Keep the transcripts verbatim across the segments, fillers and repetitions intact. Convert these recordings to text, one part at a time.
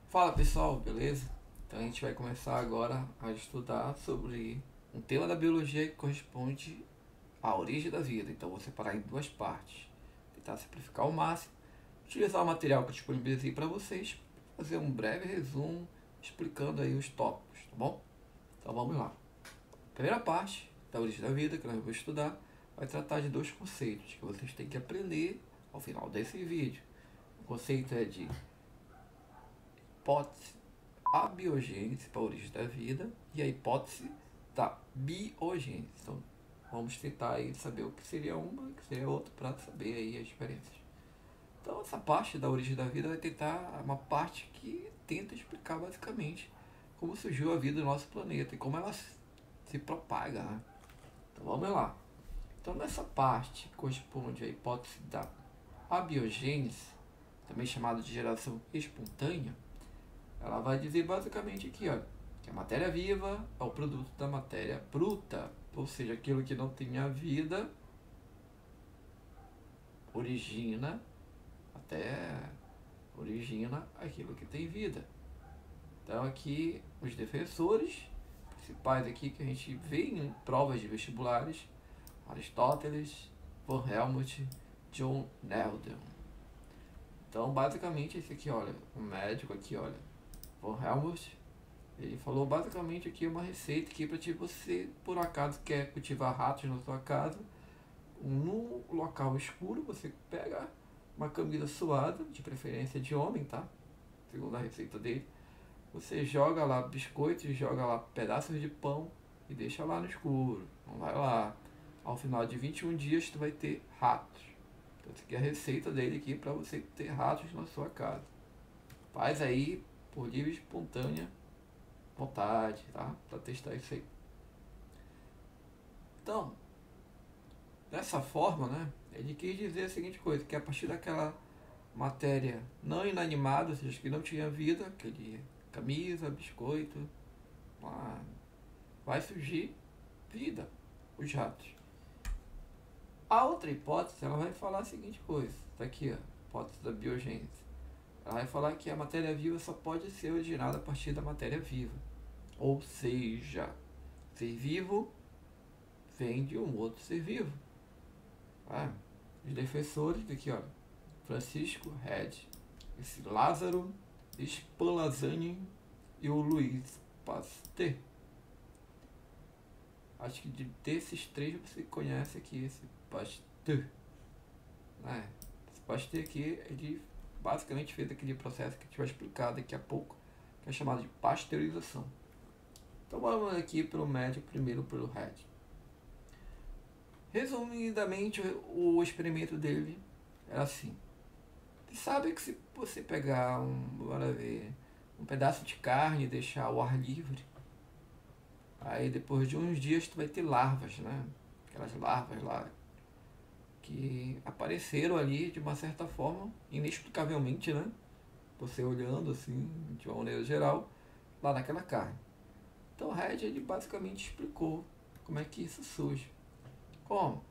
Fala pessoal, beleza? Então a gente vai começar agora a estudar sobre um tema da biologia que corresponde à origem da vida. Então vou separar em duas partes, tentar simplificar ao máximo, utilizar o material que eu disponibilizei para vocês, fazer um breve resumo explicando aí os tópicos, tá bom? Então vamos lá. A primeira parte da origem da vida que nós vamos estudar vai tratar de dois conceitos que vocês têm que aprender ao final desse vídeo. O conceito é de hipótese abiogênese para a origem da vida e a hipótese da biogênese. Então, vamos tentar aí saber o que seria uma e o que seria outra para saber aí as diferenças. Então, essa parte da origem da vida vai tentar uma parte que tenta explicar basicamente como surgiu a vida no nosso planeta e como ela se propaga, né? Então, vamos lá. Então, nessa parte que corresponde à hipótese da abiogênese, também chamada de geração espontânea, ela vai dizer basicamente aqui, ó, que a matéria viva é o produto da matéria bruta, ou seja, aquilo que não tem a vida origina até origina aquilo que tem vida. Então aqui os defensores principais aqui que a gente vê em provas de vestibulares: Aristóteles, von Helmont, John Nelden. Então basicamente esse aqui, olha, o médico aqui, olha, von Helmont, ele falou basicamente aqui uma receita que para ti, você por acaso quer cultivar ratos na sua casa, num local escuro, você pega uma camisa suada, de preferência de homem, tá? Segundo a receita dele, você joga lá biscoitos, joga lá pedaços de pão e deixa lá no escuro. Não vai lá. Ao final de vinte e um dias tu vai ter ratos. Então essa aqui é a receita dele aqui para você ter ratos na sua casa. Faz aí por livre e espontânea vontade, tá? Para testar isso aí. Então, dessa forma, né, ele quis dizer a seguinte coisa, que a partir daquela matéria não inanimada, ou seja, que não tinha vida, aquele camisa, biscoito, lá, vai surgir vida, os ratos. A outra hipótese, ela vai falar a seguinte coisa, tá aqui, ó, hipótese da biogênese. Ela vai falar que a matéria viva só pode ser originada a partir da matéria viva. Ou seja, ser vivo vem de um outro ser vivo. Ah, os defensores aqui, ó, Francisco Red, esse Lázaro Spallanzani e o Luiz Pasteur. Acho que de, desses três você conhece aqui esse Pasteur. Ah, esse Pasteur aqui, ele basicamente fez aquele processo que a gente vai explicar daqui a pouco, que é chamado de pasteurização. Então vamos aqui pelo médico, primeiro pelo Red. Resumidamente, o experimento dele era assim. Você sabe que se você pegar um, bora ver, um pedaço de carne e deixar ao ar livre, aí depois de uns dias tu vai ter larvas, né? Aquelas larvas lá que apareceram ali de uma certa forma, inexplicavelmente, né? Você olhando assim, de uma maneira geral, lá naquela carne. Então o Red, ele basicamente explicou como é que isso surge. Como?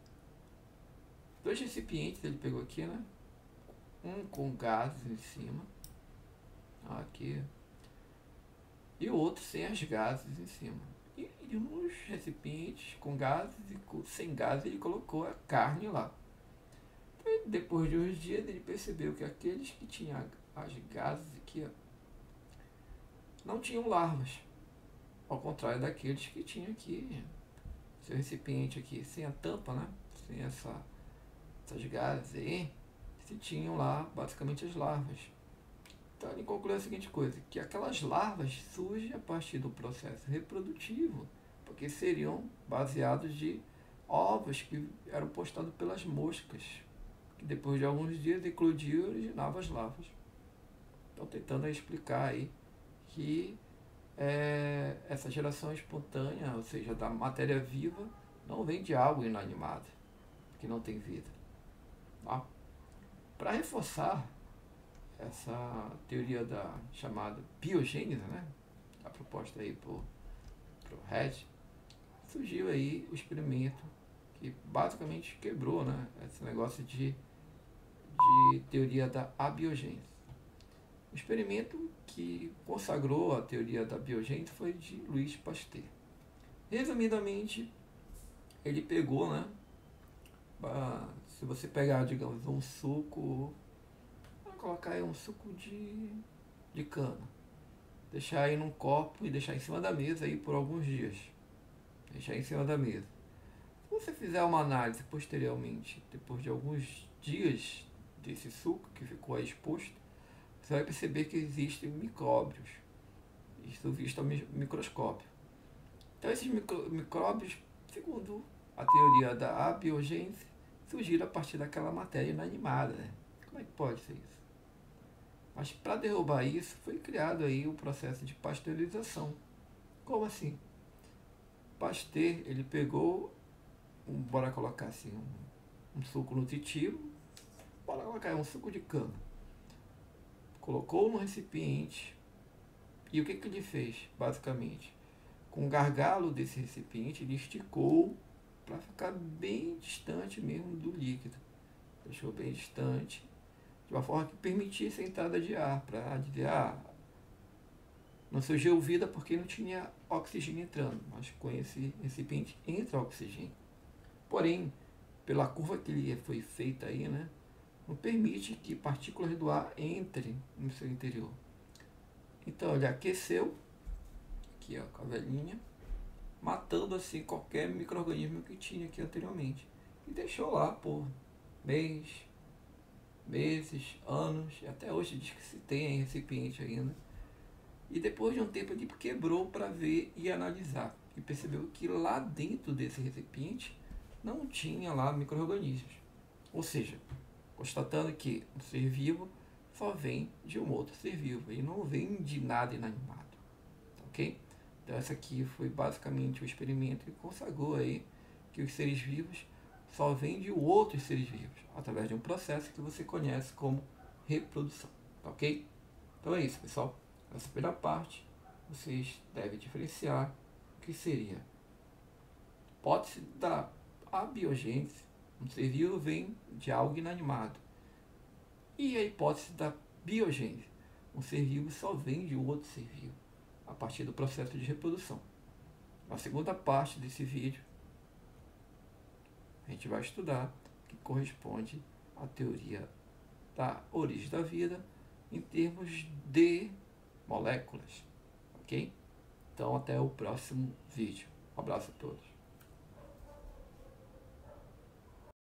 Dois recipientes ele pegou aqui, né? Um com gases em cima, aqui, e o outro sem as gases em cima. E, e nos recipientes com gases e sem gases ele colocou a carne lá. E depois de uns dias ele percebeu que aqueles que tinham as gases aqui, ó, não tinham larvas, ao contrário daqueles que tinham aqui seu recipiente aqui sem a tampa, né? Sem essa, essas gases aí, se tinham lá basicamente as larvas. Então ele concluiu a seguinte coisa, que aquelas larvas surgem a partir do processo reprodutivo, porque seriam baseados de ovos que eram postados pelas moscas, que depois de alguns dias eclodiam e originavam as larvas. Então tentando explicar aí que é, essa geração espontânea, ou seja, da matéria viva, não vem de algo inanimado, que não tem vida. Tá? Para reforçar essa teoria da chamada biogênese, né, a proposta aí por o Red, surgiu aí o experimento que basicamente quebrou, né, esse negócio de, de teoria da abiogênese. O experimento que consagrou a teoria da biogênese foi de Louis Pasteur. Resumidamente, ele pegou, né? Se você pegar, digamos, um suco, vamos colocar aí um suco de, de cana, deixar aí num copo e deixar em cima da mesa aí por alguns dias. Deixar em cima da mesa. Se você fizer uma análise posteriormente, depois de alguns dias desse suco que ficou aí exposto, você vai perceber que existem micróbios. Isso visto ao microscópio. Então esses micro, micróbios, segundo a teoria da abiogênese, surgiram a partir daquela matéria inanimada, né? Como é que pode ser isso? Mas para derrubar isso, foi criado aí o processo de pasteurização. Como assim? Pasteur, ele pegou, um, bora colocar assim, um, um suco nutritivo, bora colocar um suco de cana. Colocou no recipiente, e o que, que ele fez, basicamente? Com o gargalo desse recipiente, ele esticou para ficar bem distante mesmo do líquido. Deixou bem distante, de uma forma que permitisse a entrada de ar, para dizer, ah, não surgiu vida porque não tinha oxigênio entrando, mas com esse recipiente entra oxigênio. Porém, pela curva que ele foi feita aí, né, não permite que partículas do ar entrem no seu interior. Então ele aqueceu, aqui ó, com a velhinha, matando assim qualquer micro-organismo que tinha aqui anteriormente. E deixou lá por mês, meses, anos, e até hoje diz que se tem recipiente ainda. E depois de um tempo ele quebrou para ver e analisar. E percebeu que lá dentro desse recipiente não tinha lá micro-organismos. Ou seja, constatando que um ser vivo só vem de um outro ser vivo. E não vem de nada inanimado. Ok? Então essa aqui foi basicamente o experimento que consagrou aí que os seres vivos só vêm de outros seres vivos. Através de um processo que você conhece como reprodução. Ok? Então é isso, pessoal. Nessa primeira parte, vocês devem diferenciar o que seria hipótese da abiogênese, um ser vivo vem de algo inanimado, e a hipótese da biogênese, um ser vivo só vem de outro ser vivo, a partir do processo de reprodução. Na segunda parte desse vídeo, a gente vai estudar o que corresponde à teoria da origem da vida em termos de moléculas, ok? Então até o próximo vídeo. Um abraço a todos.